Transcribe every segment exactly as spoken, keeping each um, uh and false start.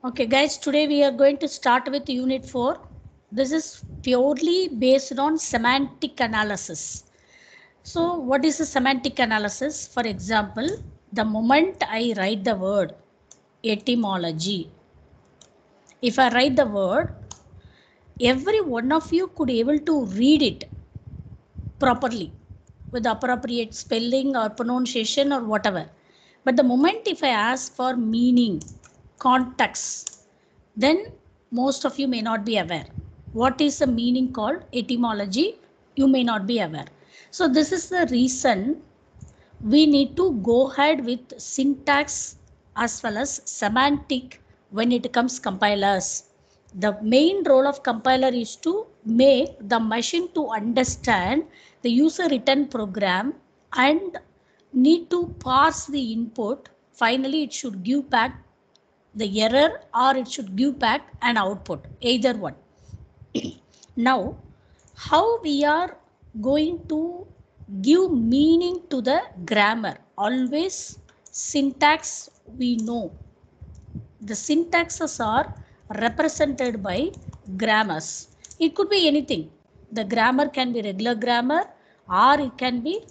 Okay guys, today we are going to start with unit four. This is purely based on semantic analysis. So what is the semantic analysis? For example, the moment I write the word etymology, if I write the word, every one of you could able to read it properly with appropriate spelling or pronunciation or whatever. But the moment if I ask for meaning, context, then most of you may not be aware. What is the meaning called etymology? You may not be aware. So this is the reason we need to go ahead with syntax as well as semantic when it comes compilers. The main role of compiler is to make the machine to understand the user written program and need to parse the input. Finally, it should give back the error or it should give back an output, either one. Now, how we are going to give meaning to the grammar? Always syntax we know. The syntaxes are represented by grammars. It could be anything. The grammar can be regular grammar or it can be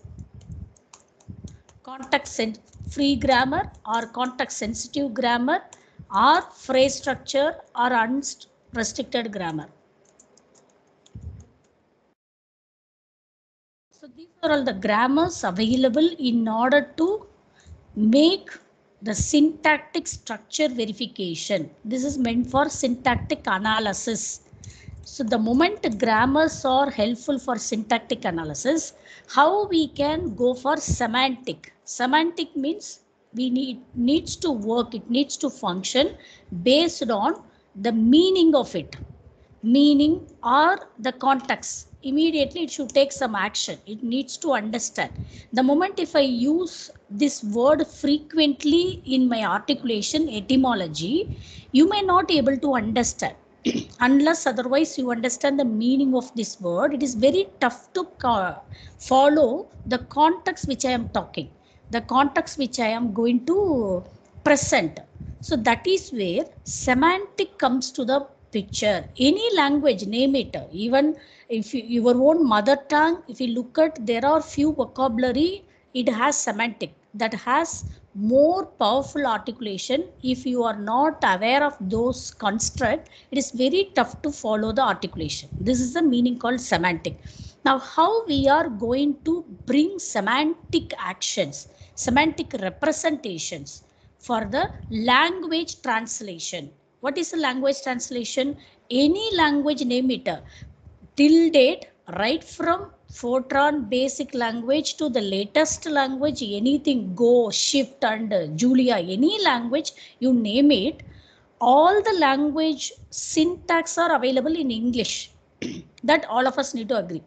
context free grammar or context sensitive grammar or phrase structure or unrestricted grammar. So these are all the grammars available in order to make the syntactic structure verification. This is meant for syntactic analysis. So the moment grammars are helpful for syntactic analysis, how we can go for semantic? Semantic means we need needs to work, it needs to function based on the meaning of it. Meaning or the context. Immediately it should take some action. It needs to understand. The moment if I use this word frequently in my articulation, etymology, you may not able to understand. Unless otherwise you understand the meaning of this word, it is very tough to follow the context which I am talking, the context which I am going to present. So that is where semantic comes to the picture. Any language, name it, even if you, your own mother tongue, if you look at, there are few vocabulary, it has semantic that has more powerful articulation. If you are not aware of those construct, it is very tough to follow the articulation. This is the meaning called semantic. Now how we are going to bring semantic actions, semantic representations for the language translation. What is the language translation? Any language, name it, till date, right from Fortran basic language to the latest language, anything, Go, Shift and Julia, any language, you name it, all the language syntax are available in English. That all of us need to agree.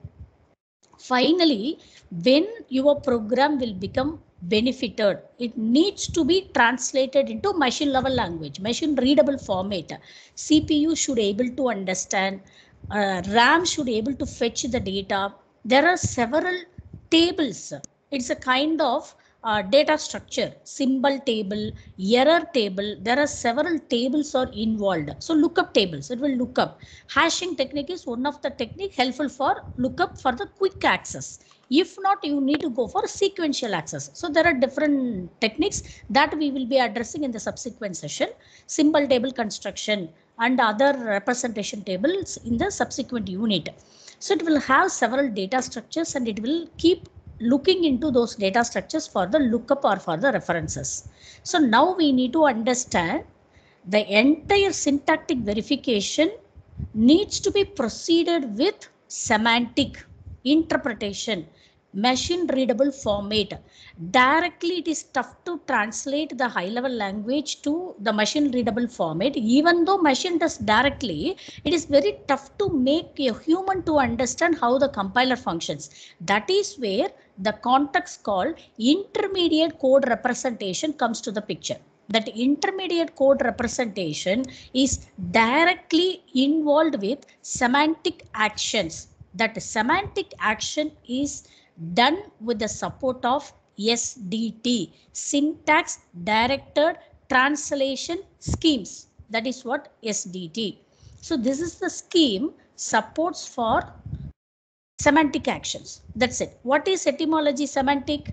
Finally, when your program will become benefited, it needs to be translated into machine level language, machine readable format. C P U should able to understand, uh, RAM should able to fetch the data. There are several tables. It's a kind of uh, data structure, symbol table, error table. There are several tables are involved. So lookup tables, it will look up. Hashing technique is one of the technique helpful for lookup for the quick access. If not, you need to go for sequential access. So there are different techniques that we will be addressing in the subsequent session. Symbol table construction and other representation tables in the subsequent unit. So it will have several data structures and it will keep looking into those data structures for the lookup or for the references. So now we need to understand the entire syntactic verification needs to be proceeded with semantic interpretation, machine readable format. Directly it is tough to translate the high level language to the machine readable format. Even though machine does directly, it is very tough to make a human to understand how the compiler functions. That is where the context called intermediate code representation comes to the picture. That intermediate code representation is directly involved with semantic actions. That semantic action is done with the support of S D T, syntax directed translation schemes. That is what S D T. So this is the scheme supports for semantic actions. That's it. What is etymology semantic?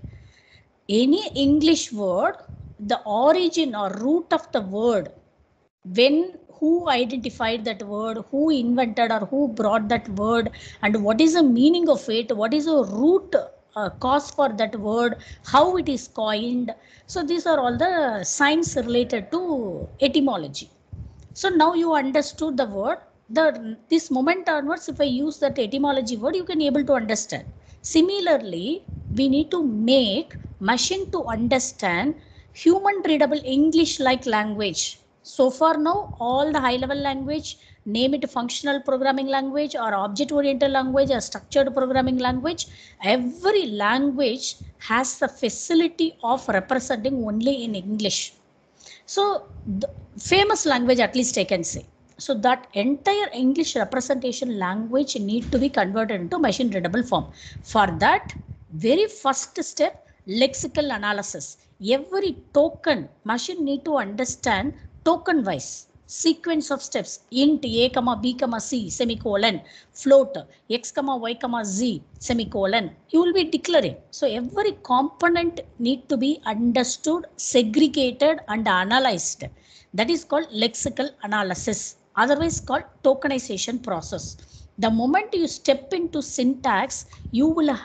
Any English word, the origin or root of the word, when who identified that word, who invented or who brought that word, and what is the meaning of it, what is the root uh, cause for that word, how it is coined. So these are all the science related to etymology. So now you understood the word. The this moment onwards, if I use that etymology word, you can able to understand. Similarly, we need to make machine to understand human readable English like language. So far now, all the high level language, name it functional programming language or object oriented language or structured programming language, every language has the facility of representing only in English. So the famous language, at least I can say. So that entire English representation language need to be converted into machine readable form. For that, very first step, lexical analysis. Every token, machine need to understand token wise. Sequence of steps, int a comma b comma c semicolon, float x comma y comma z semicolon, you will be declaring. So every component need to be understood, segregated and analyzed. That is called lexical analysis, otherwise called tokenization process. The moment you step into syntax, you will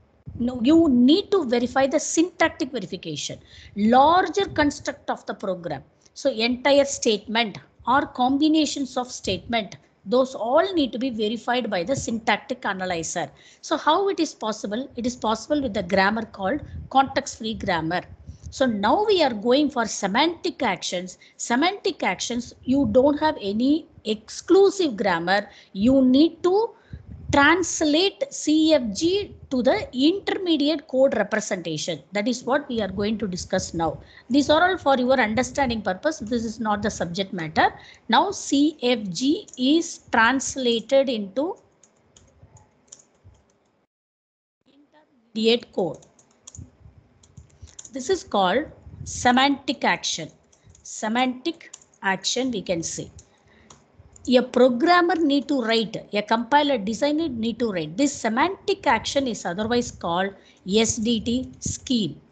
no, you need to verify the syntactic verification, larger construct of the program. So entire statement or combinations of statement, those all need to be verified by the syntactic analyzer. So how it is possible? It is possible with the grammar called context-free grammar. So now we are going for semantic actions. Semantic actions, you don't have any exclusive grammar. You need to translate C F G to the intermediate code representation. That is what we are going to discuss now. These are all for your understanding purpose. This is not the subject matter. Now C F G is translated into intermediate code. This is called semantic action. Semantic action we can say. A programmer need to write, a compiler designer need to write. This semantic action is otherwise called S D T scheme.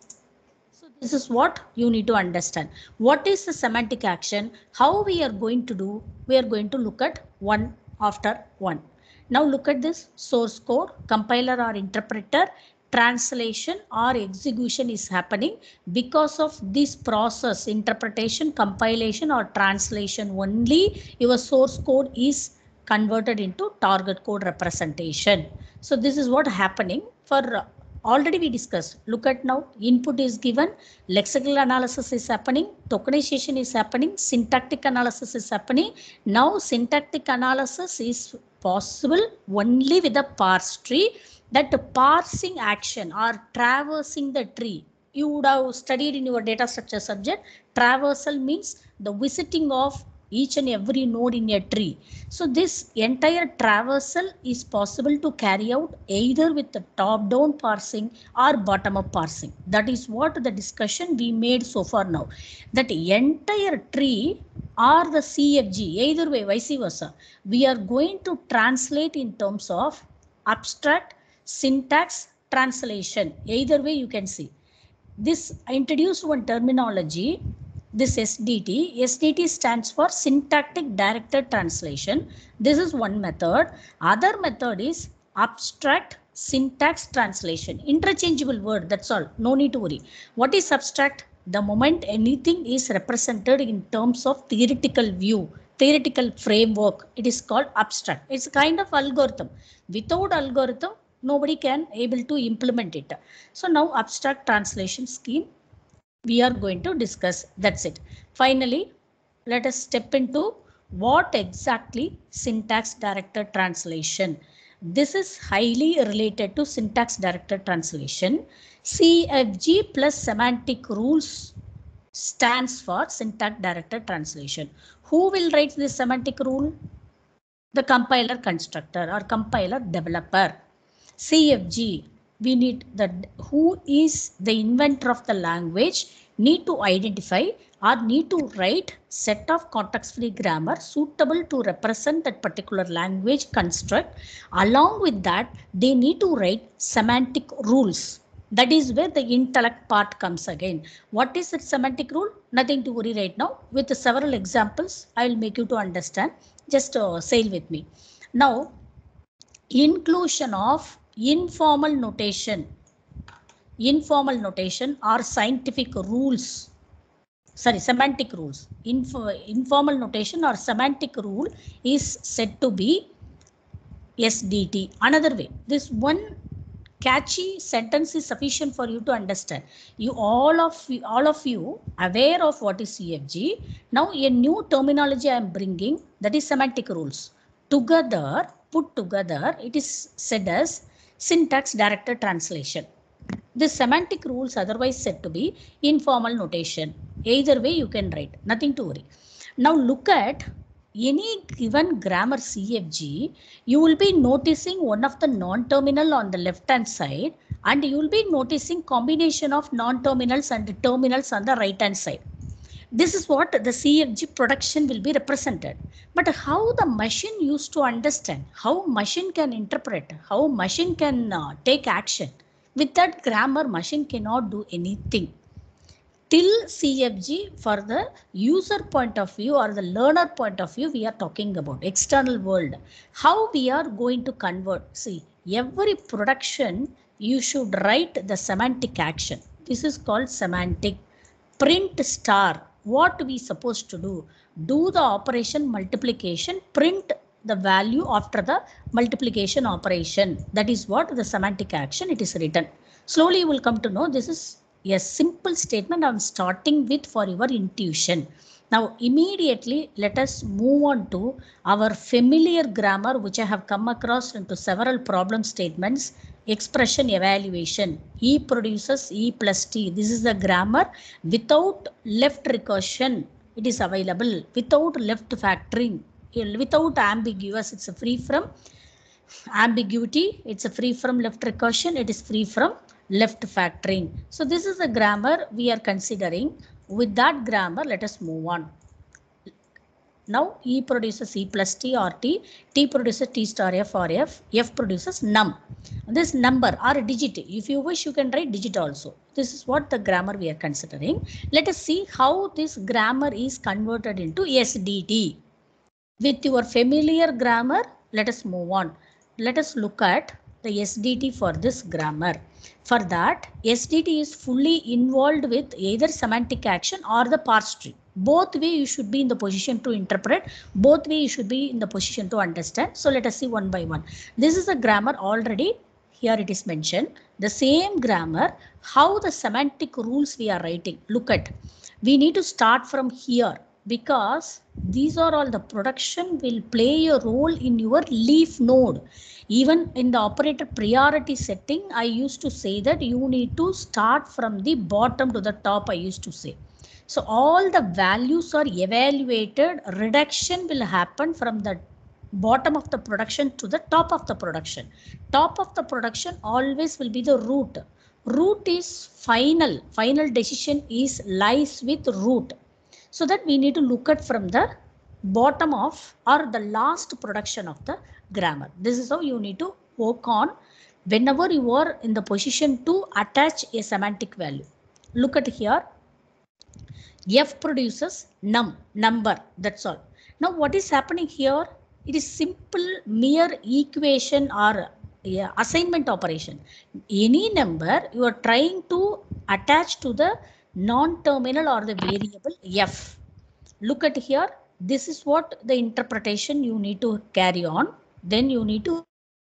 So this is what you need to understand. What is the semantic action? How we are going to do? We are going to look at one after one. Now look at this source code, compiler or interpreter, translation or execution is happening because of this process, interpretation, compilation or translation only your source code is converted into target code representation. So this is what happening for already we discussed. Look at now, input is given, lexical analysis is happening, tokenization is happening, syntactic analysis is happening. Now syntactic analysis is possible only with a parse tree. That parsing action or traversing the tree, you would have studied in your data structure subject. Traversal means the visiting of each and every node in a tree. So this entire traversal is possible to carry out either with the top down parsing or bottom up parsing. That is what the discussion we made so far now. That entire tree or the C F G, either way, vice versa, we are going to translate in terms of abstract, syntax, translation. Either way you can see. This I introduced one terminology, this S D T. S D T stands for syntactic directed translation. This is one method. Other method is abstract syntax translation. Interchangeable word, that's all. No need to worry. What is abstract? The moment anything is represented in terms of theoretical view, theoretical framework, it is called abstract. It's a kind of algorithm. Without algorithm, nobody can able to implement it. So now abstract translation scheme we are going to discuss. That's it. Finally, let us step into what exactly syntax directed translation. This is highly related to syntax directed translation. C F G plus semantic rules stands for syntax directed translation. Who will write this semantic rule? The compiler constructor or compiler developer. C F G, we need the who is the inventor of the language need to identify or need to write set of context-free grammar suitable to represent that particular language construct. Along with that, they need to write semantic rules. That is where the intellect part comes again. What is that semantic rule? Nothing to worry right now. With several examples, I will make you to understand. Just uh, sail with me. Now, inclusion of informal notation. Informal notation or scientific rules. Sorry, semantic rules. Info, informal notation or semantic rule is said to be S D T. Another way, this one catchy sentence is sufficient for you to understand. You all of you, all of you aware of what is C F G. Now a new terminology I am bringing, that is semantic rules. Together, put together, it is said as syntax directed translation. The semantic rules otherwise said to be informal notation. Either way you can write, nothing to worry. Now look at any given grammar C F G, you will be noticing one of the non-terminal on the left hand side, and you will be noticing combination of non-terminals and terminals on the right hand side. This is what the C F G production will be represented. But how the machine used to understand, how machine can interpret, how machine can uh, take action. With that grammar, machine cannot do anything. Till C F G, for the user point of view or the learner point of view, we are talking about external world. How we are going to convert. See, every production, you should write the semantic action. This is called semantic. Print star. What we supposed to do? Do the operation multiplication, print the value after the multiplication operation. That is what the semantic action, it is written. Slowly you will come to know this is a simple statement I am starting with for your intuition. Now immediately let us move on to our familiar grammar which I have come across into several problem statements. Expression evaluation. E produces E plus T. This is the grammar without left recursion. It is available without left factoring. Without ambiguous, it's a free from ambiguity, it's a free from left recursion, it is free from left factoring. So this is the grammar we are considering. With that grammar, let us move on. Now E produces E plus T or T, T produces T star F or F, F produces num. This number or a digit, if you wish you can write digit also. This is what the grammar we are considering. Let us see how this grammar is converted into S D T. With your familiar grammar, let us move on. Let us look at the S D T for this grammar. For that, S D T is fully involved with either semantic action or the parse tree. Both way you should be in the position to interpret. Both way you should be in the position to understand. So let us see one by one. This is a grammar already. Here it is mentioned. The same grammar, how the semantic rules we are writing. Look at. We need to start from here, because these are all the production will play a role in your leaf node. Even in the operator priority setting, I used to say that you need to start from the bottom to the top, I used to say. So all the values are evaluated, reduction will happen from the bottom of the production to the top of the production. Top of the production always will be the root. Root is final, final decision is lies with root. So that we need to look at from the bottom of or the last production of the grammar. This is how you need to work on whenever you are in the position to attach a semantic value. Look at here. F produces num, number, that's all. Now what is happening here? It is simple mere equation or yeah, assignment operation. Any number you are trying to attach to the non-terminal or the variable F. Look at here. This is what the interpretation you need to carry on. Then you need to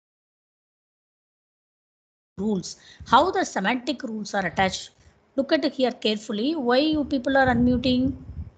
rules. How the semantic rules are attached. Look at here carefully. Why you people are unmuting?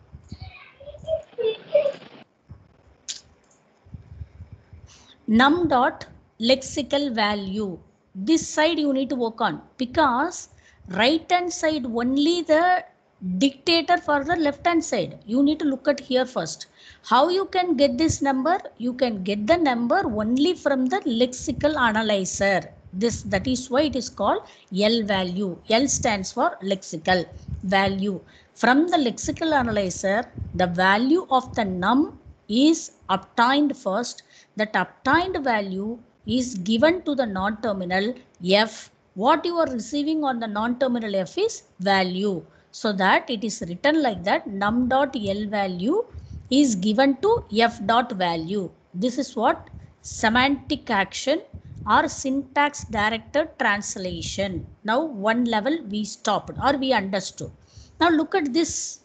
Num dot lexical value. This side you need to work on, because right hand side only the dictator for the left hand side. You need to look at here first. How you can get this number? You can get the number only from the lexical analyzer. This, that is why it is called L value. L stands for lexical. value. From the lexical analyzer, the value of the num is obtained first. That obtained value is given to the non-terminal f. What you are receiving on the non-terminal f is value. So that it is written like that, num dot L value is given to f dot value. This is what semantic action or syntax directed translation. Now one level we stopped or we understood. Now look at this.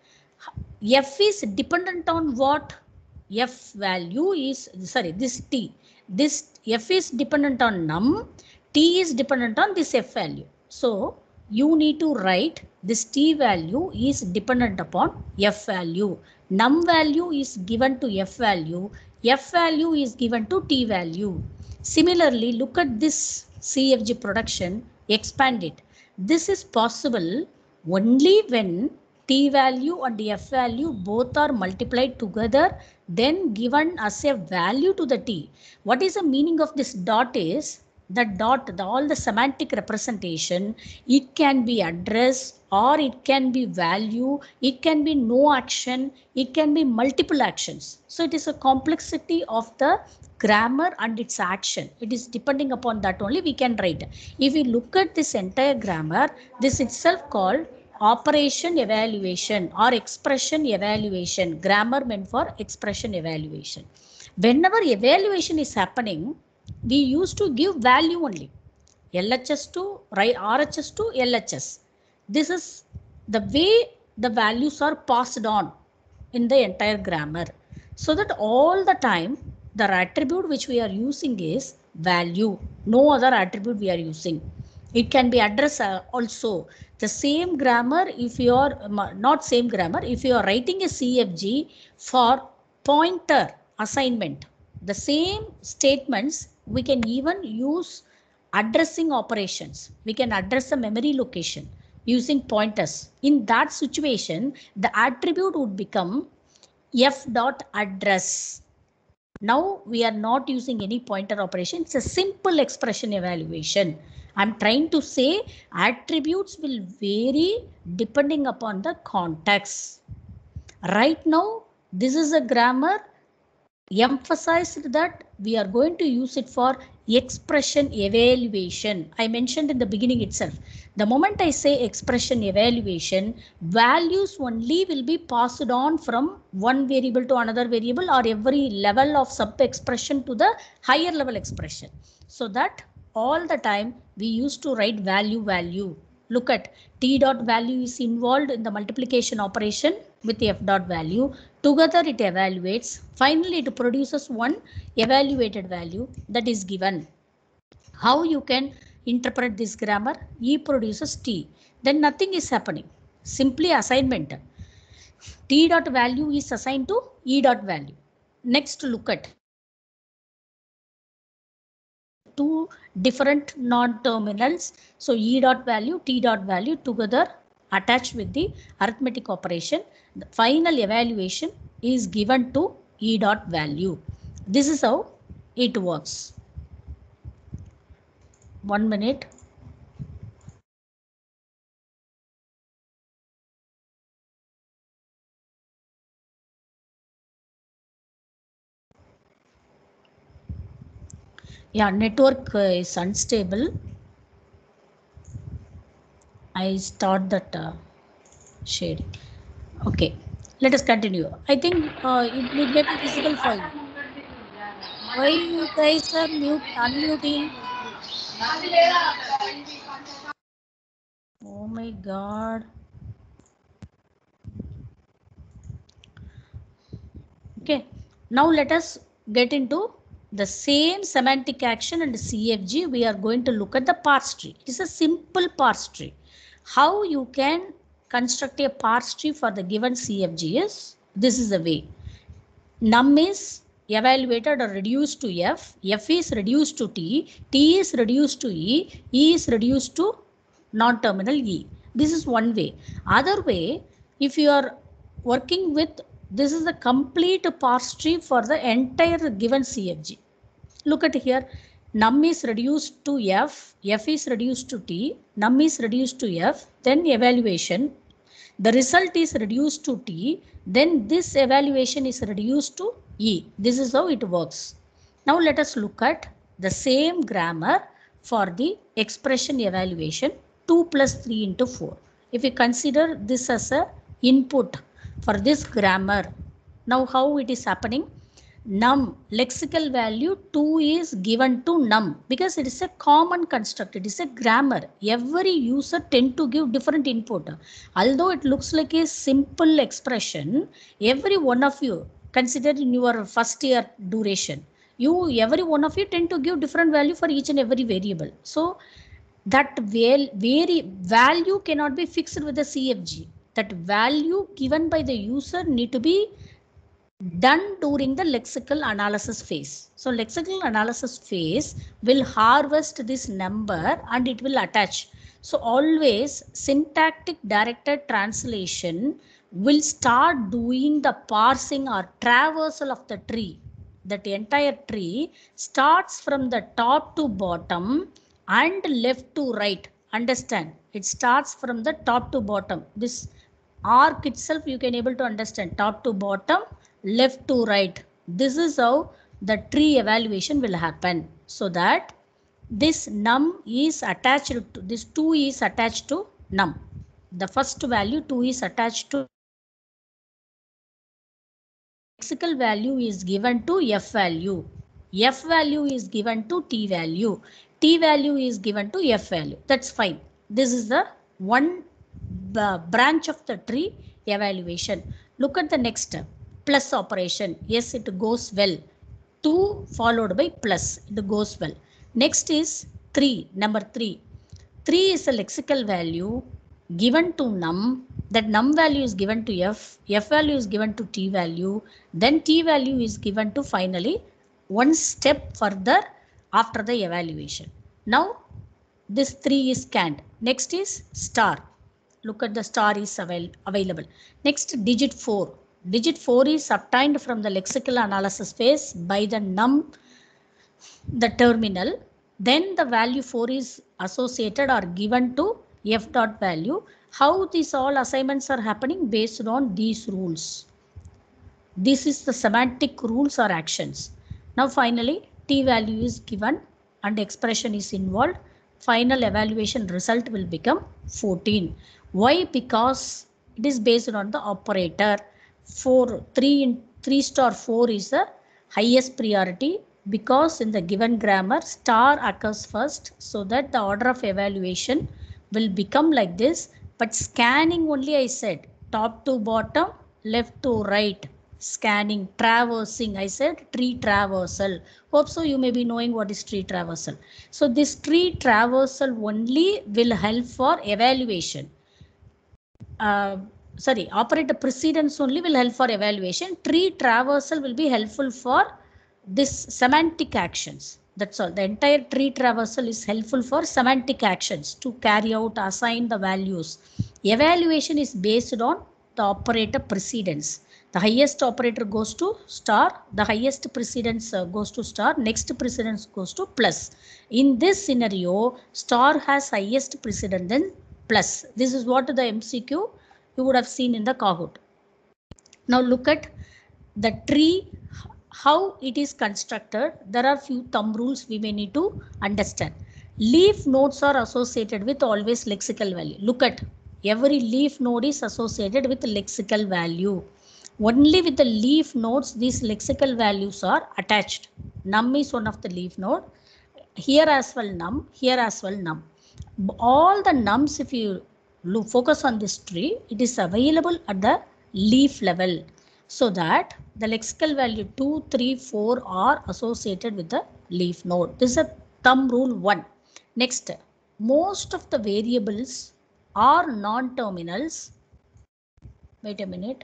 F is dependent on what? F value is, sorry, this T. This F is dependent on num. T is dependent on this F value. So you need to write this T value is dependent upon F value. Num value is given to F value. F value is given to T value. Similarly, look at this C F G production, expand it. This is possible only when T value and F value both are multiplied together, then given as a value to the T. What is the meaning of this dot is, the dot, the, all the semantic representation, it can be address or it can be value, it can be no action, it can be multiple actions. So it is a complexity of the grammar and its action. It is depending upon that only we can write. If we look at this entire grammar, this itself called operation evaluation or expression evaluation. Grammar meant for expression evaluation. Whenever evaluation is happening, we used to give value only. L H S to right, R H S to L H S. This is the way the values are passed on in the entire grammar. So that all the time the attribute which we are using is value. No other attribute we are using. It can be address also. The same grammar, if you are not same grammar, if you are writing a C F G for pointer assignment, the same statements we can even use addressing operations. We can address a memory location using pointers. In that situation, the attribute would become f dot address. Now we are not using any pointer operation. It's a simple expression evaluation. I'm trying to say attributes will vary depending upon the context. Right now, this is a grammar emphasized that we are going to use it for expression evaluation. I mentioned in the beginning itself. The moment I say expression evaluation, values only will be passed on from one variable to another variable or every level of sub expression to the higher level expression. So that all the time we used to write value value. Look at T dot value is involved in the multiplication operation with F dot value. Together it evaluates. Finally it produces one evaluated value that is given. How you can interpret this grammar? E produces T. Then nothing is happening. Simply assignment. T dot value is assigned to E dot value. Next look at two different non-terminals. So E dot value, T dot value together attached with the arithmetic operation. The final evaluation is given to E dot value. This is how it works. One minute. Yeah, network uh, is unstable. I start that uh, shading. Okay, let us continue. I think uh, it may be visible for you. Why you guys are mute, unmuting? Oh my God. Okay, now let us get into the same semantic action and C F G. We are going to look at the parse tree. It is a simple parse tree. How you can construct a parse tree for the given C F G is, this is the way. Num is evaluated or reduced to F, F is reduced to T, T is reduced to E, E is reduced to non-terminal E. This is one way. Other way, if you are working with, this is the complete parse tree for the entire given C F G. Look at here, num is reduced to F, F is reduced to T, num is reduced to F, then evaluation, the result is reduced to T, then this evaluation is reduced to E. This is how it works. Now let us look at the same grammar for the expression evaluation two plus three into four. If we consider this as a input for this grammar, now how it is happening? Num, lexical value two is given to num because it is a common construct. It is a grammar. Every user tend to give different input. Although it looks like a simple expression, every one of you, consider in your first year duration, you every one of you tend to give different value for each and every variable. So that very value cannot be fixed with the C F G. That value given by the user need to be done during the lexical analysis phase. So lexical analysis phase will harvest this number and it will attach. So always syntactic directed translation will start doing the parsing or traversal of the tree. That entire tree starts from the top to bottom and left to right. Understand? It starts from the top to bottom. This arc itself you can able to understand, top to bottom, left to right. This is how the tree evaluation will happen. So that this num is attached to, this two is attached to num. The first value two is attached to lexical value is given to F value. F value is given to T value. T value is given to F value. That's fine. This is the one uh, branch of the tree evaluation. Look at the next step. Plus operation. Yes, it goes well. two followed by plus. It goes well. Next is three. Number three. three is a lexical value given to num. That num value is given to F. F value is given to T value. Then T value is given to finally one step further after the evaluation. Now this three is scanned. Next is star. Look at the star is avail available. Next digit four. Digit four is obtained from the lexical analysis phase by the num, the terminal. Then the value four is associated or given to F dot value. How these all assignments are happening? Based on these rules. This is the semantic rules or actions. Now finally T value is given and expression is involved. Final evaluation result will become fourteen. Why? Because it is based on the operator. four, three, in, three star four is the highest priority because in the given grammar star occurs first, so that the order of evaluation will become like this. But scanning only I said top to bottom, left to right. Scanning, traversing, I said tree traversal. Hope so you may be knowing what is tree traversal. So this tree traversal only will help for evaluation. Uh, sorry, operator precedence only will help for evaluation. Tree traversal will be helpful for this semantic actions. That's all. The entire tree traversal is helpful for semantic actions to carry out, assign the values. Evaluation is based on the operator precedence. The highest operator goes to star, the highest precedence uh, goes to star, next precedence goes to plus. In this scenario, star has highest precedence than plus. This is what the M C Q you would have seen in the Kahoot. Now look at the tree, how it is constructed. There are few thumb rules we may need to understand. Leaf nodes are associated with always lexical value. Look at every leaf node is associated with lexical value. Only with the leaf nodes these lexical values are attached. Num is one of the leaf node. Here as well num, here as well num. All the nums, if you look, focus on this tree, it is available at the leaf level. So that the lexical value two, three, four are associated with the leaf node. This is a thumb rule one. Next, most of the variables are non-terminals. Wait a minute.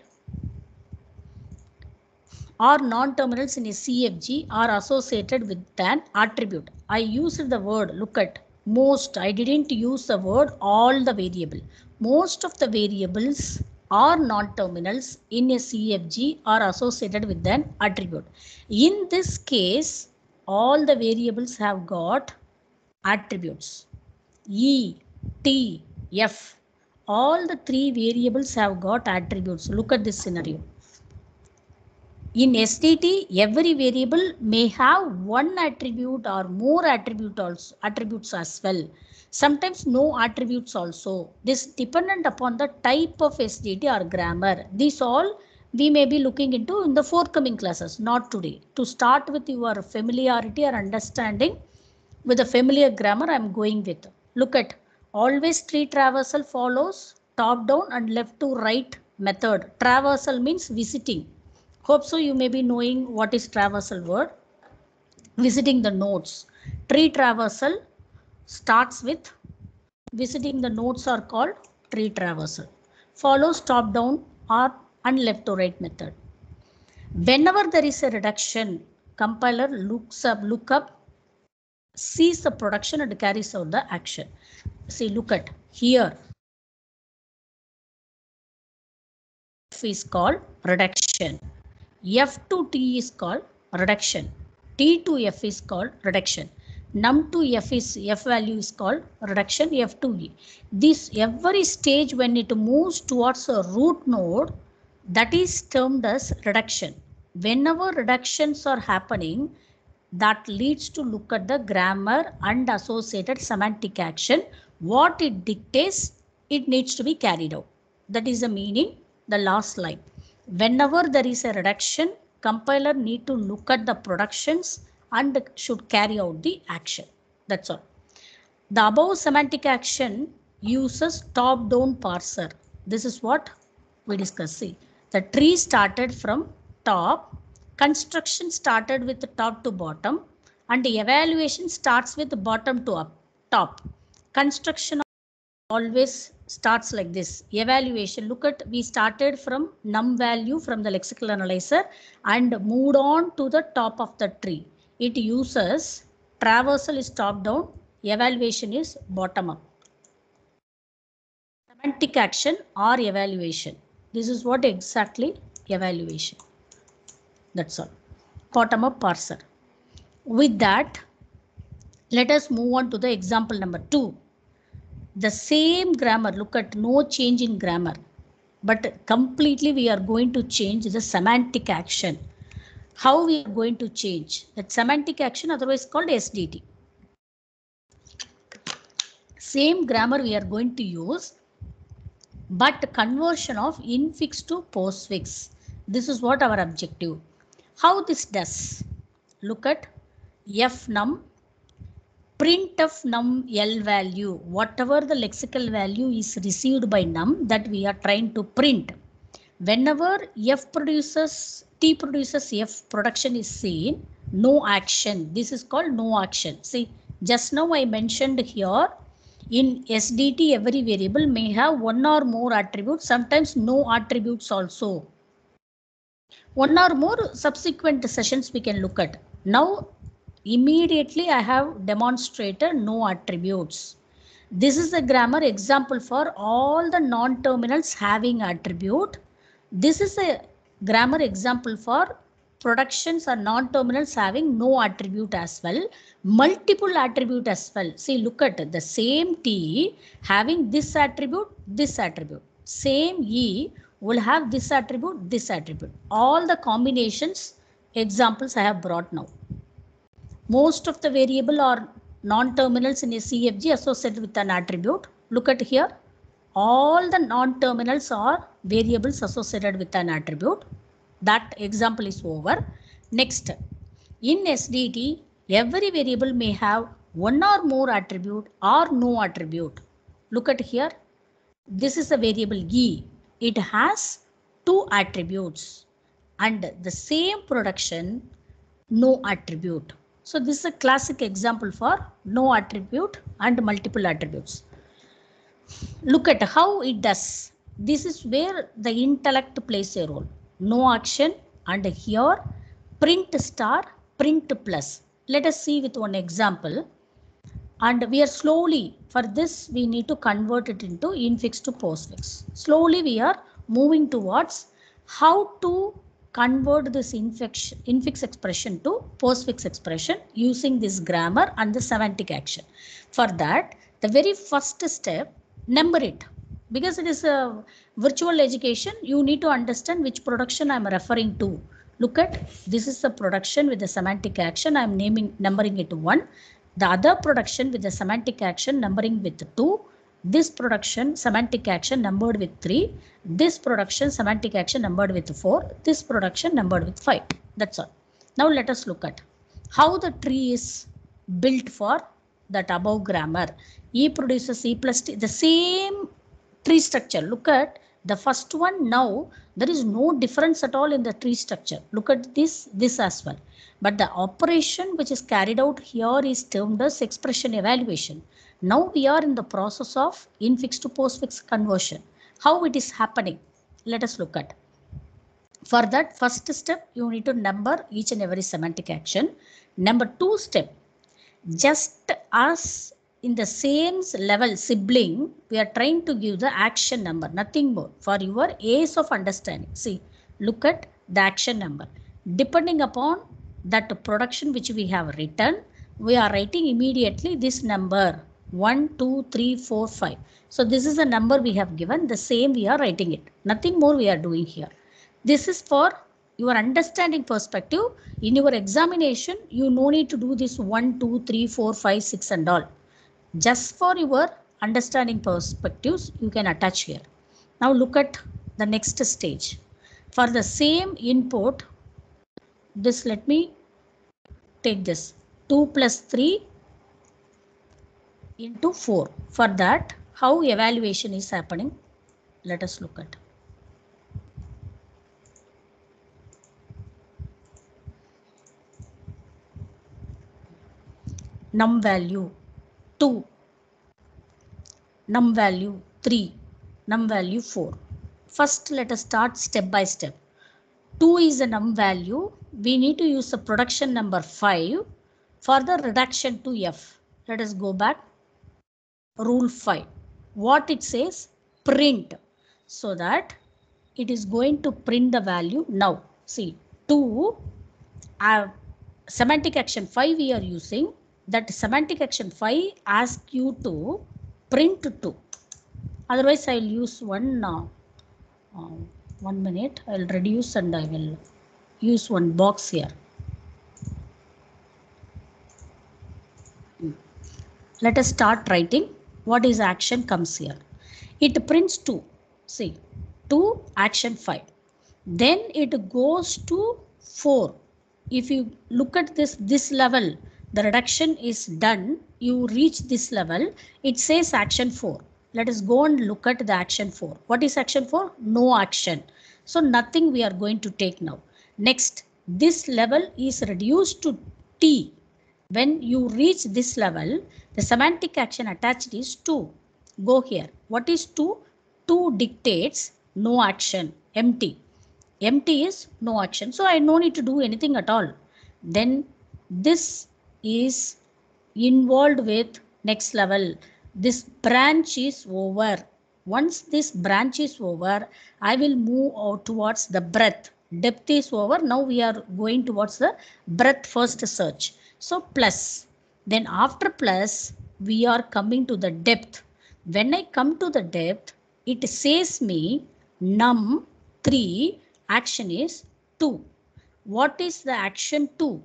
Are non-terminals in a C F G are associated with an attribute. I used the word, look at most. I didn't use the word all the variable. Most of the variables are non-terminals in a C F G are associated with an attribute. In this case, all the variables have got attributes. E, T, F. all the three variables have got attributes. Look at this scenario. In S D T, every variable may have one attribute or more attribute also, attributes as well. Sometimes no attributes also. This dependent upon the type of S D T or grammar. These all we may be looking into in the forthcoming classes, not today. To start with your familiarity or understanding with the familiar grammar, I am going with. Look at, always tree traversal follows top down and left to right method. Traversal means visiting. Hope so you may be knowing what is traversal word. Visiting the nodes. Tree traversal starts with visiting the nodes are called tree traversal. Follows top down or and left to right method. Whenever there is a reduction, compiler looks up, look up, sees the production and carries out the action. See, look at here. F is called reduction. F to T is called reduction. T to F is called reduction. Num to F is F value is called reduction. F to E. This every stage when it moves towards a root node, that is termed as reduction. Whenever reductions are happening, that leads to look at the grammar and associated semantic action. What it dictates, it needs to be carried out. That is the meaning, the last line. Whenever there is a reduction, compiler need to look at the productions and should carry out the action. That's all. The above semantic action uses top-down parser. This is what we discussed. See, the tree started from top, construction started with the top to bottom, and the evaluation starts with the bottom to up, top. Construction always starts like this. Evaluation, look at, we started from num value from the lexical analyzer and moved on to the top of the tree. It uses traversal is top down, evaluation is bottom up. Semantic action or evaluation. This is what exactly evaluation. That's all. Bottom up parser. With that, let us move on to the example number two. The same grammar, look at, no change in grammar, but completely we are going to change the semantic action. How we are going to change that semantic action, otherwise called S D T. Same grammar we are going to use, but conversion of infix to postfix. This is what our objective. How this does? Look at fnum. Print of num L value, whatever the lexical value is received by num, that we are trying to print. Whenever F produces, T produces F production is seen, no action. This is called no action. See, just now I mentioned here, in S D T every variable may have one or more attributes, sometimes no attributes also. One or more subsequent sessions we can look at. Now, immediately I have demonstrated no attributes. This is a grammar example for all the non-terminals having attribute. This is a grammar example for productions or non-terminals having no attribute as well. Multiple attribute as well. See, look at the same T having this attribute, this attribute. Same E will have this attribute, this attribute. All the combinations examples I have brought now. Most of the variable or non-terminals in a C F G associated with an attribute. Look at here. All the non-terminals are variables associated with an attribute. That example is over. Next, in S D T, every variable may have one or more attribute or no attribute. Look at here. This is a variable E. It has two attributes and the same production, no attribute. So this is a classic example for no attribute and multiple attributes. Look at how it does. This is where the intellect plays a role. No action, and here print star, print plus. Let us see with one example. And we are slowly, for this we need to convert it into infix to postfix. Slowly we are moving towards how to convert this infix, infix expression to postfix expression using this grammar and the semantic action. For that, the very first step, number it. Because it is a virtual education, you need to understand which production I'm referring to. Look at, this is the production with the semantic action. I'm naming, numbering it one. The other production with the semantic action numbering with two. This production semantic action numbered with three. This production semantic action numbered with four. This production numbered with five. That's all. Now let us look at how the tree is built for that above grammar. E produces E plus T, the same tree structure. Look at the first one. Now there is no difference at all in the tree structure. Look at this, this as well. But the operation which is carried out here is termed as expression evaluation. Now we are in the process of infix to postfix conversion. How it is happening? Let us look at. For that first step, you need to number each and every semantic action. Number two step, just as in the same level sibling, we are trying to give the action number, nothing more, for your ease of understanding. See, look at the action number. Depending upon that production which we have written, we are writing immediately this number one, two, three, four, five. So this is the number we have given, the same we are writing it. Nothing more we are doing here. This is for your understanding perspective. In your examination, you no need to do this one, two, three, four, five, six and all. Just for your understanding perspectives, you can attach here. Now look at the next stage. For the same input, this let me take this two plus three into four. For that, how evaluation is happening? Let us look at. Num value two, num value three, num value four. First, let us start step by step. two is a num value. We need to use the production number five for the reduction to F. Let us go back. Rule five. What it says? Print. So that it is going to print the value now. See, two, uh, semantic action five we are using. That semantic action five asks you to print two. Otherwise, I will use one now. Uh, one minute. I will reduce and I will use one box here. Let us start writing. What is action comes here. It prints two. See, two action five. Then it goes to four. If you look at this, this level, the reduction is done. You reach this level. It says action four. Let us go and look at the action four. What is action four? No action. So nothing we are going to take now. Next, this level is reduced to T. When you reach this level, the semantic action attached is two. Go here. What is two? two dictates no action, empty. Empty is no action. So I no need to do anything at all. Then this is involved with next level. This branch is over. Once this branch is over, I will move out towards the breadth. Depth is over. Now we are going towards the breadth first search. So plus. Then after plus, we are coming to the depth. When I come to the depth, it says me num three, action is two. What is the action two?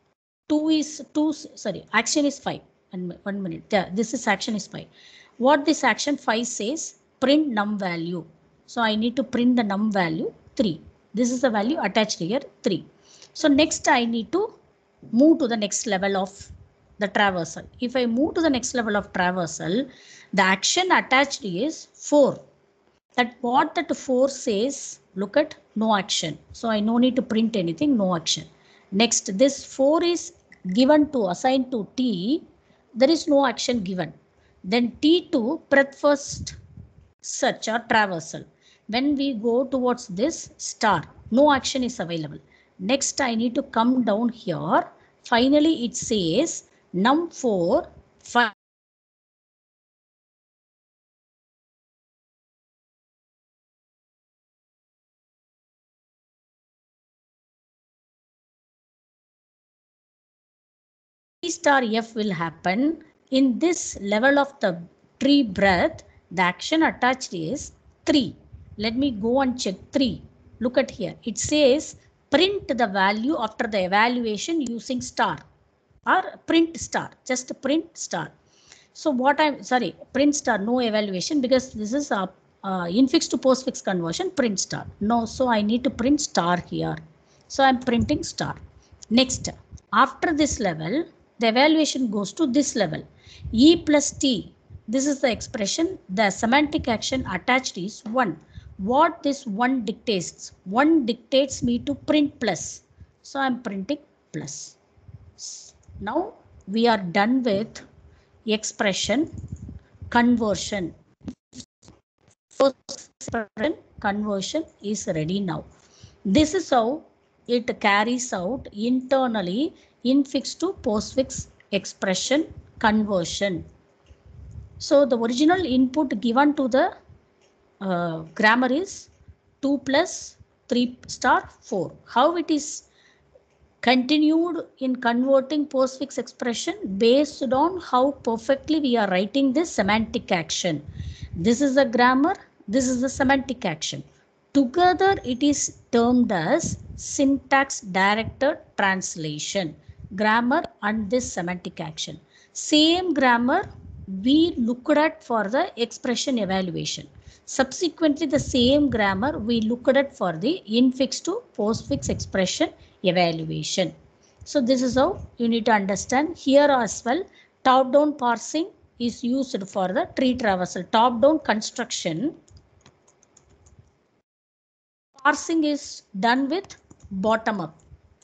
two is two, sorry, action is five. And one minute, yeah, this is action is five. What this action five says? Print num value. So I need to print the num value three. This is the value attached here, three. So next I need to move to the next level of the traversal. If I move to the next level of traversal, the action attached is four. That what that four says, look at no action. So I no need to print anything, no action. Next, this four is given to, assigned to T. There is no action given. Then T two, breadth first search or traversal. When we go towards this star, no action is available. Next, I need to come down here. Finally, it says num four, five. T star F will happen in this level of the tree breadth. The action attached is three. Let me go and check three. Look at here. It says print the value after the evaluation using star or print star. Just print star. So what I'm sorry, print star, no evaluation, because this is a uh, infix to postfix conversion, print star. No, so I need to print star here. So I'm printing star. Next, after this level, the evaluation goes to this level. E plus T, this is the expression. The semantic action attached is one. What this one dictates? one dictates me to print plus. So I'm printing plus. Now we are done with expression conversion. First expression conversion is ready now. This is how it carries out internally infix to postfix expression conversion. So the original input given to the uh, grammar is two plus three star four. How it is continued in converting postfix expression based on how perfectly we are writing this semantic action. This is the grammar, this is the semantic action. Together it is termed as syntax directed translation. Grammar and this semantic action. Same grammar we looked at for the expression evaluation. Subsequently, the same grammar we looked at for the infix to postfix expression evaluation. So this is how you need to understand. Here as well, top-down parsing is used for the tree traversal. Top-down construction parsing is done with bottom-up.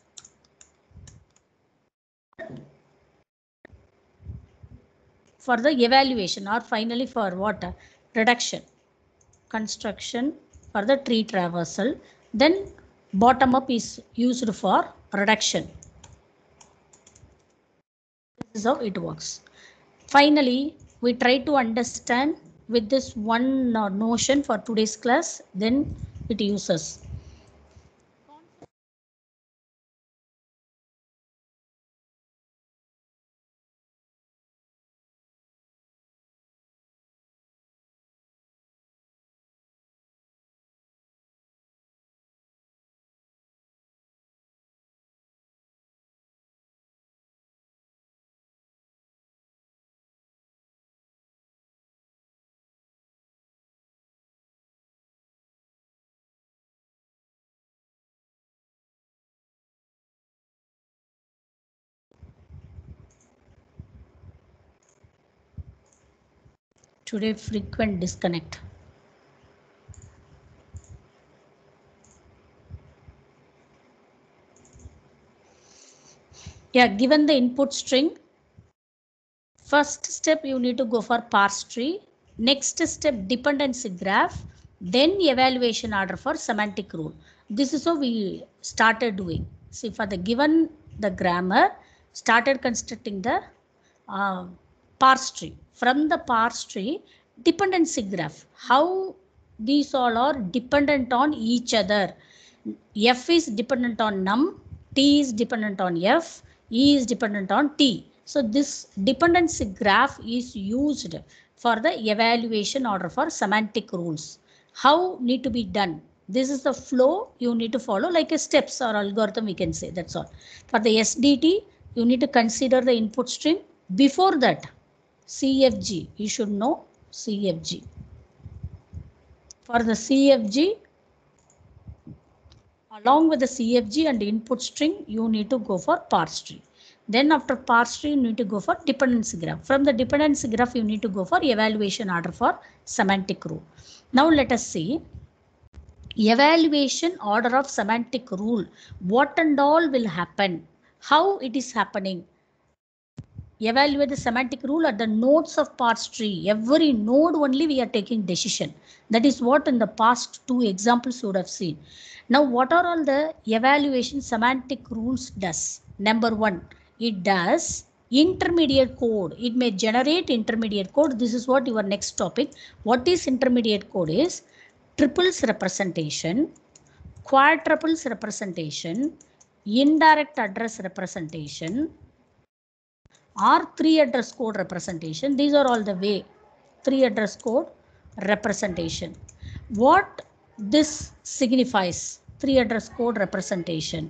For the evaluation or finally for what? Reduction. Construction for the tree traversal. Then bottom-up is used for reduction. This is how it works. Finally, we try to understand with this one uh, notion for today's class, then it uses. Today, frequent disconnect. Yeah, given the input string, first step you need to go for parse tree. Next step, dependency graph. Then evaluation order for semantic rule. This is how we started doing. See, for the given the grammar, started constructing the uh, parse tree. From the parse tree, dependency graph. How these all are dependent on each other. F is dependent on num, T is dependent on F, E is dependent on T. So this dependency graph is used for the evaluation order for semantic rules. How need to be done? This is the flow you need to follow, like a steps or algorithm we can say, that's all. For the S D T, you need to consider the input string. Before that, C F G, you should know C F G. For the C F G, along with the C F G and input string, you need to go for parse tree. Then after parse tree, you need to go for dependency graph. From the dependency graph, you need to go for evaluation order for semantic rule. Now let us see evaluation order of semantic rule. What and all will happen? How it is happening? Evaluate the semantic rule at the nodes of parse tree. Every node only we are taking decision. That is what in the past two examples you would have seen. Now what are all the evaluation semantic rules does? Number one, it does intermediate code. It may generate intermediate code. This is what your next topic. What is intermediate code is triples representation, quadruples representation, indirect address representation, or three address code representation. These are all the way. Three address code, representation. What this signifies? Three address code representation.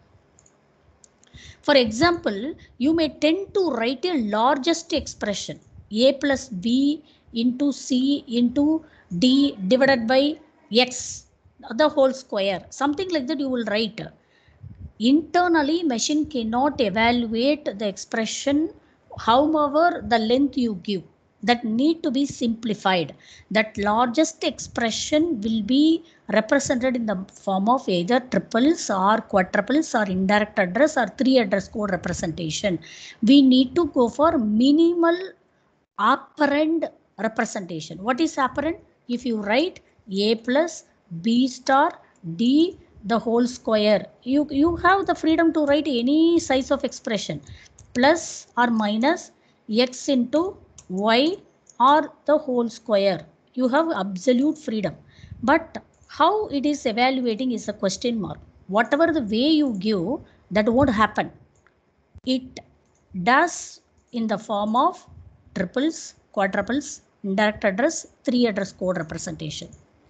For example, you may tend to write a largest expression a plus b into c into d divided by x, the whole square. Something like that you will write. Internally, machine cannot evaluate the expression however the length you give. That need to be simplified. That largest expression will be represented in the form of either triples or quadruples or indirect address or three address code representation. We need to go for minimal operand representation. What is operand? If you write a plus b star d the whole square, you, you have the freedom to write any size of expression, plus or minus x into y or the whole square. You have absolute freedom. But how it is evaluating is a question mark. Whatever the way you give, that won't happen. It does in the form of triples, quadruples, indirect address, three address code representation.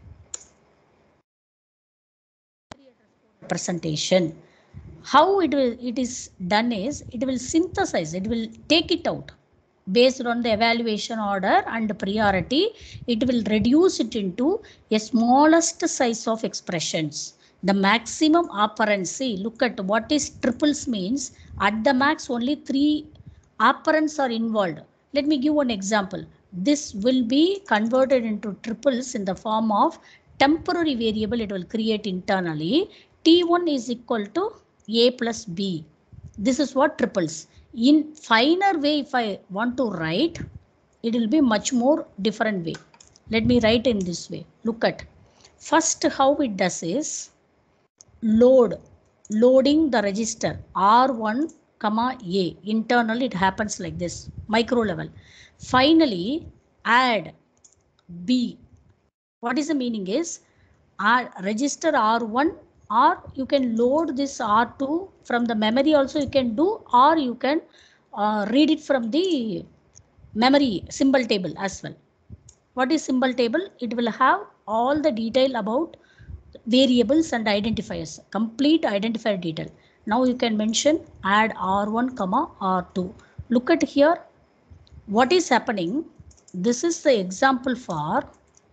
Representation. How it will it is done is it will synthesize, it will take it out based on the evaluation order and priority. It will reduce it into a smallest size of expressions. The maximum operancy, look at what is triples means. At the max only three operands are involved. Let me give one example. This will be converted into triples in the form of temporary variable. It will create internally. T one is equal to a plus b. This is what triples. In finer way, if I want to write, it will be much more different way. Let me write in this way. Look at. First how it does is load. Loading the register R one comma A. Internally it happens like this. Micro level. Finally add B. What is the meaning is R, register R one, or you can load this R two from the memory also you can do, or you can uh, read it from the memory symbol table as well. What is symbol table? It will have all the detail about variables and identifiers, complete identifier detail. Now you can mention add R one comma R two. Look at here. What is happening? This is the example for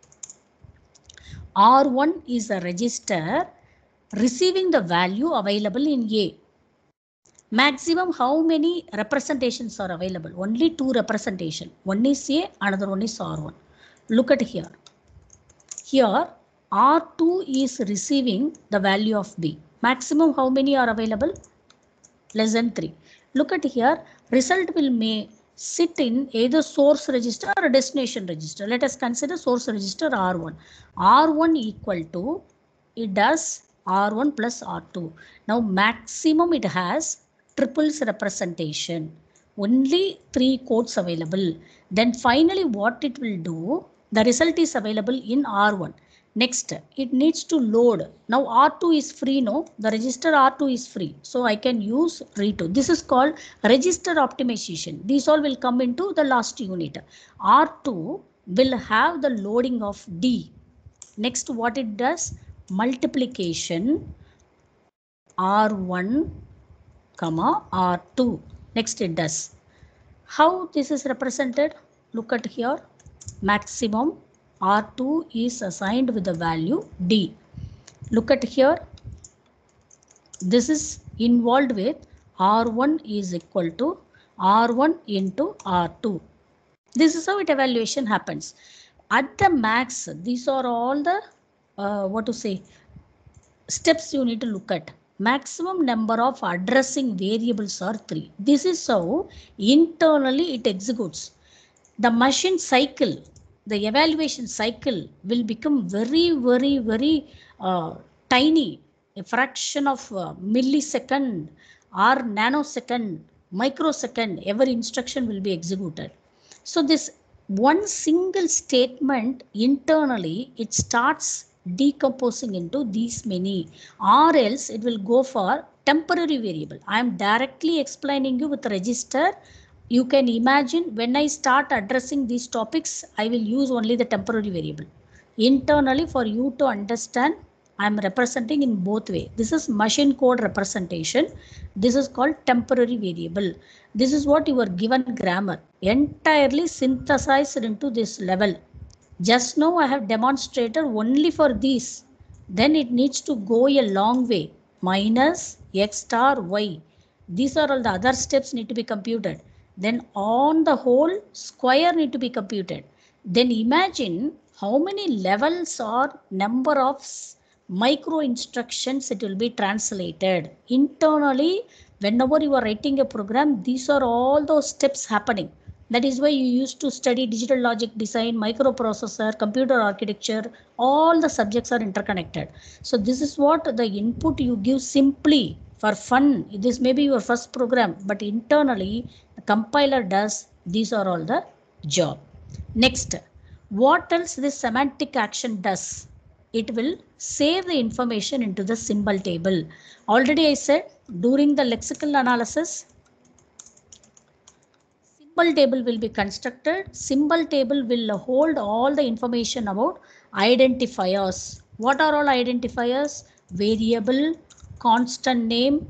R one is a register receiving the value available in A. Maximum how many representations are available? Only two representation. One is A, another one is R one. Look at here. Here R two is receiving the value of B. Maximum how many are available? Less than three. Look at here. Result will may sit in either source register or destination register. Let us consider source register R one. R one equal to, it does R one plus R two. Now maximum it has triples representation. Only three codes available. Then finally what it will do, the result is available in R one. Next, it needs to load. Now R two is free, no? The register R two is free. So I can use read to. This is called register optimization. These all will come into the last unit. R two will have the loading of D. Next, what it does? Multiplication R one comma R two. Next it does. How this is represented? Look at here. Maximum R two is assigned with the value D. Look at here. This is involved with R one is equal to R one into R two. This is how it evaluation happens. At the max, these are all the uh, what to say steps you need to look at. Maximum number of addressing variables are three. This is how internally it executes. The machine cycle, the evaluation cycle will become very, very, very uh, tiny, a fraction of uh, millisecond or nanosecond, microsecond, every instruction will be executed. So this one single statement internally, it starts decomposing into these many, or else it will go for temporary variable. I am directly explaining you with register you can imagine when I start addressing these topics, I will use only the temporary variable. Internally, for you to understand, I am representing in both ways. This is machine code representation. This is called temporary variable. This is what your given grammar entirely synthesized into this level. Just now I have demonstrated only for these. Then it needs to go a long way. Minus x star y. These are all the other steps need to be computed. Then on the whole square need to be computed. Then imagine how many levels or number of micro instructions it will be translated. Internally, whenever you are writing a program, these are all those steps happening. That is why you used to study digital logic design, microprocessor, computer architecture, all the subjects are interconnected. So this is what the input you give simply for fun. This may be your first program, but internally the compiler does, these are all the job. Next, what else this semantic action does? It will save the information into the symbol table. Already I said during the lexical analysis, symbol table will be constructed. Symbol table will hold all the information about identifiers. What are all identifiers? Variable, constant name,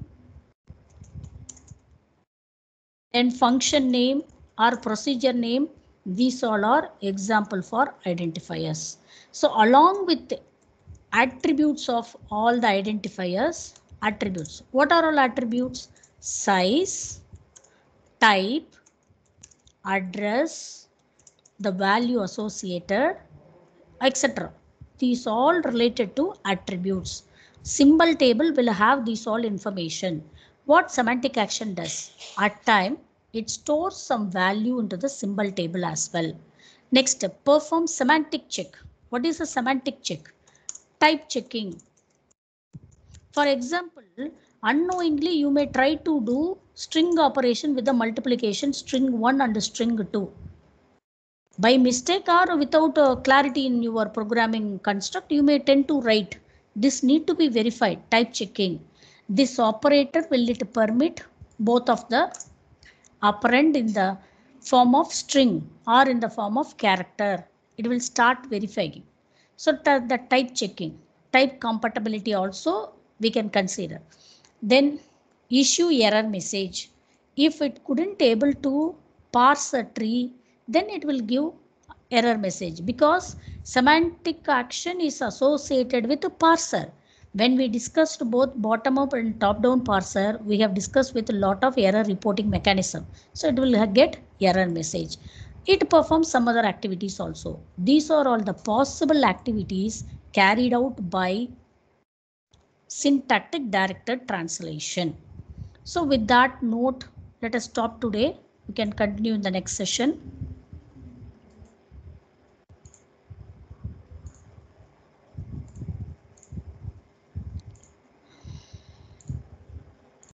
then function name or procedure name. These all are example for identifiers. So along with attributes of all the identifiers, attributes. What are all attributes? Size, type, address, the value associated, et cetera. These all related to attributes. Symbol table will have these all information. What semantic action does? At time, it stores some value into the symbol table as well. Next, perform semantic check. What is a semantic check? Type checking. For example, unknowingly you may try to do string operation with the multiplication string one and string two. By mistake or without uh, clarity in your programming construct, you may tend to write. This need to be verified, type checking. This operator will it permit both of the operand in the form of string or in the form of character. It will start verifying. So the type checking, type compatibility also we can consider. Then issue error message. If it couldn't able to parse a tree, then it will give error message because semantic action is associated with a parser. When we discussed both bottom up and top down parser, we have discussed with a lot of error reporting mechanism. So it will get error message. It performs some other activities also. These are all the possible activities carried out by syntactic directed translation. So with that note, let us stop today. We can continue in the next session.